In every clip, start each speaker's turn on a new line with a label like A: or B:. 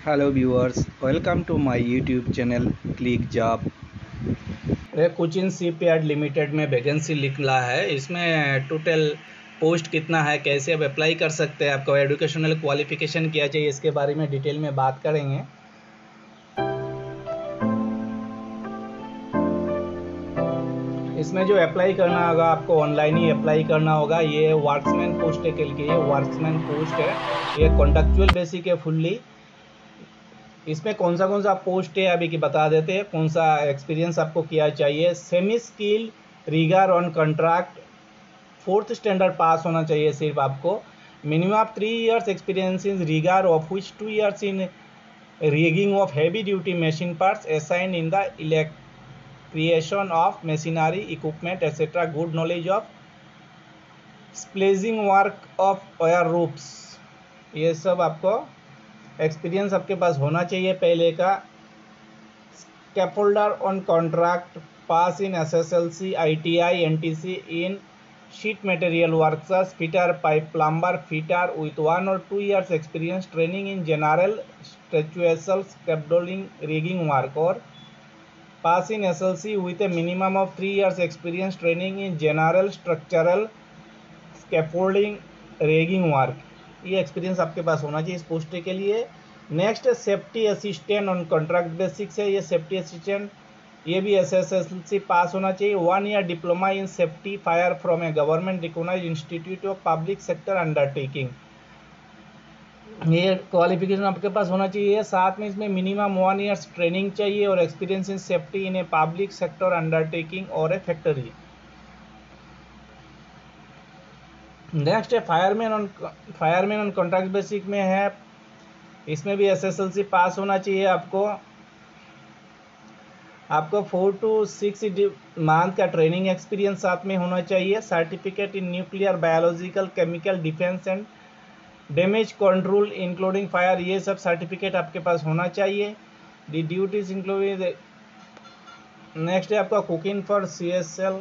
A: Hello viewers, welcome to my YouTube channel Click Job।
B: Cochin shipyard limited में vacancy निकला है। इसमें टोटल पोस्ट कितना है, कैसे आप अप्लाई कर सकते हैं, आपको एजुकेशनल क्वालिफिकेशन क्या चाहिए, इसके बारे में डिटेल में बात करेंगे। इसमें जो अप्लाई करना होगा, आपको ऑनलाइन ही अप्लाई करना होगा। ये वर्क्समैन पोस्ट के लिए वर्क्समैन पोस्ट है, ये कॉन्ट्रैक्चुअल बेसिक है फुल्ली। इसमें कौन सा पोस्ट है अभी की बता देते हैं, कौन सा एक्सपीरियंस आपको क्या चाहिए। Semi skill rigger on contract, 4th standard pass होना चाहिए सिर्फ आपको। Minimum of 3 years experience in rigger of which 2 years in rigging of heavy duty machine parts assign in the creation of machinery equipment etcetera. Good knowledge of splicing work of wire ropes, ये सब आपको experience आपके पास होना चाहिए पहले का। Scaffolder on contract, pass in SSLC, ITI, NTC in sheet material workers, fitter, pipe plumber, fitter with 1 or 2 years experience training in general structural scaffolding rigging work, और pass in SLC with a minimum of 3 years experience training in general structural scaffolding rigging work। ये experience आपके पास होना चाहिए इस post के लिए। Next safety assistant on contract basics है। ये सेफ्टी असिस्टेंट, ये भी SSLC पास होना चाहिए। 1 year diploma in safety fire from a government recognised institute of public sector undertaking, ये क्वालिफिकेशन आपके पास होना चाहिए। साथ में इसमें मिनिमम 1 year ट्रेनिंग चाहिए और experience in safety in a public sector undertaking और ए फैक्ट्री। नेक्स्ट है फायरमैन ऑन कॉन्ट्रैक्ट बेसिक में है। इसमें भी SSLC पास होना चाहिए आपको 4 to 6 मंथ का ट्रेनिंग एक्सपीरियंस साथ में होना चाहिए। Certificate in nuclear, biological, chemical, defence and damage control including fire, ये सब सर्टिफिकेट आपके पास होना चाहिए। दी ड्यूटीज इंक्लूडिंग। नेक्स्ट है आपका कुकिंग फॉर CSL,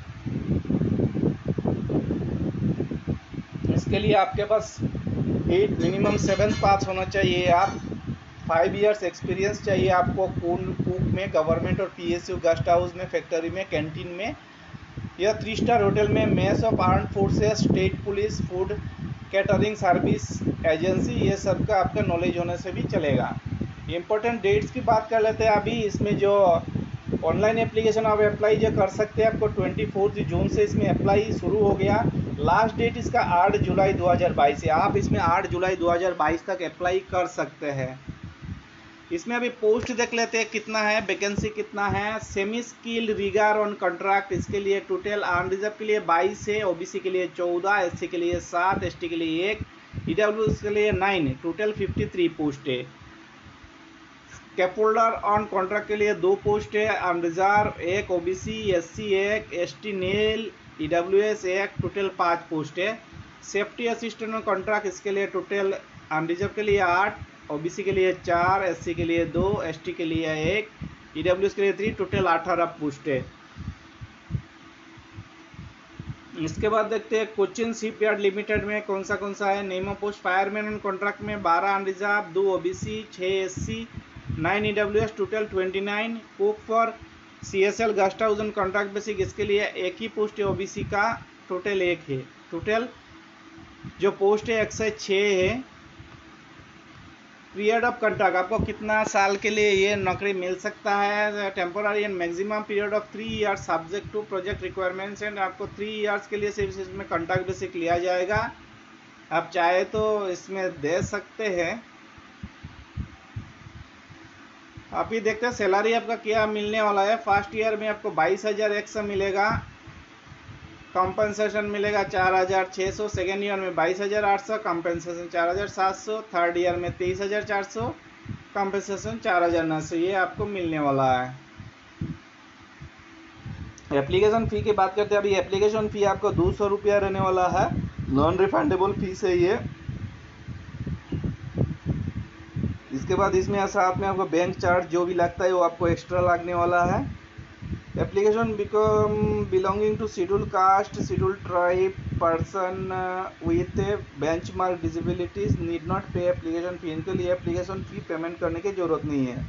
B: इसके लिए आपके पास मिनिमम 7th पास होना चाहिए। आप 5 years एक्सपीरियंस चाहिए आपको कुक में, गवर्नमेंट और PSU गेस्ट हाउस में, फैक्ट्री में, कैंटीन में या 3 स्टार होटल में, mess of armed forces, state police, food catering service agency, ये सब का आपका नॉलेज होने से भी चलेगा। इम्पोर्टेंट डेट्स की बात कर लेते हैं अभी। इसमें जो ऑनलाइन एप्लीकेशन आप अप्लाई जो कर सकते हैं, आपको 24 जून से इसमें अप्लाई शुरू हो गया। लास्ट डेट इसका 8 जुलाई 2022 है। आप इसमें 8 जुलाई 2022 तक अप्लाई कर सकते हैं। इसमें अभी पोस्ट देख लेते हैं कितना है, वैकेंसी कितना है। Semi skill rigger on contract, इसके लिए टोटल अनरिजर्व के लिए 22 है, OBC के लिए 14, SC के लिए 7, ST के लिए 1, EWS के लिए 9, टोटल 53 पोस्ट है। स्कैफोल्डर ऑन कॉन्ट्रैक्ट के लिए 2 पोस्ट है, unreserved 1, OBC, SC 1, ST nil, EWS 1, total 5 post है। सेफ्टी असिस्टेंट ऑन कॉन्ट्रैक्ट, इसके लिए टोटल अनरिजर्व के लिए 8, OBC के लिए 4, SC के लिए 2, ST के लिए 1, EWS के लिए 3, टोटल 18 पोस्ट है। इसके बाद देखते हैं कोचिन शिपयार्ड लिमिटेड में कौन सा है। Name of post fireman on contract में 12 unreserved, 2 OBC, 6 SC, 9 EWS, total 29। Cook for CSL guest house on contract basic, इसके लिए एक ही पोस्ट है, OBC का टोटल 1 है। टोटल जो पोस्ट है 106 है। पीरियड ऑफ कॉन्ट्रैक्ट, आपको कितना साल के लिए ये नौकरी मिल सकता है। Temporary and maximum period of 3 years subject to project requirements, and आपको 3 years के लिए सिर्फ इसमें कॉन्ट्रैक्ट बेसिक लिया जाएगा। आप चाहे तो इसमें दे सकते हैं। आप ही देखते हैं सैलरी आपका क्या मिलने वाला है। फर्स्ट ईयर में आपको 22,100 मिलेगा, कंपनसेशन मिलेगा 4,600। सेकेंड ईयर में 22,800, कंपनसेशन 4,700। थर्ड ईयर में 23,400, कंपनसेशन 4,900, ये आपको मिलने वाला है। एप्लीकेशन फ़ी की बात करते हैं। अभी एप्लीकेशन फ़ी आपको 200 रुपया रहने वाला है, नॉन रिफंडेबल फीस है ये। इसके बाद इसमें साथ में आपको बैंक चार्ज जो भी लगता है वो आपको एक्स्ट्रा लगने वाला है। Application belonging to schedule caste, schedule tribe, person with benchmark disabilities need not pay application fee, इनके लिए एप्लीकेशन फ़ी पेमेंट करने की ज़रूरत नहीं है।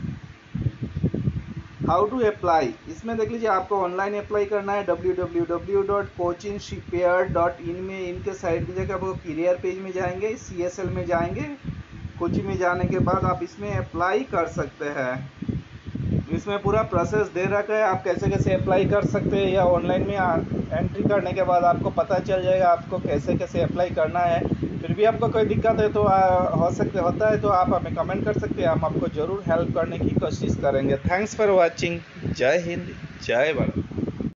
B: हाउ टू अप्लाई, इसमें देख लीजिए आपको ऑनलाइन अप्लाई करना है www.coachingshipyard.in में, इनके साइट में जाकर आपको करियर पेज में जाएंगे, CSL में जाएंगे, कोचिंग में जाने के बाद आप इसमें अप्लाई कर सकते हैं। इसमें पूरा प्रोसेस दे रखा है, आप कैसे कैसे अप्लाई कर सकते हैं, या ऑनलाइन में एंट्री करने के बाद आपको पता चल जाएगा आपको कैसे कैसे अप्लाई करना है। फिर भी आपको कोई दिक्कत है तो होता है तो आप हमें कमेंट कर सकते हैं, हम आपको ज़रूर हेल्प करने की कोशिश करेंगे। Thanks for watching. Jai Hind, जय भारत।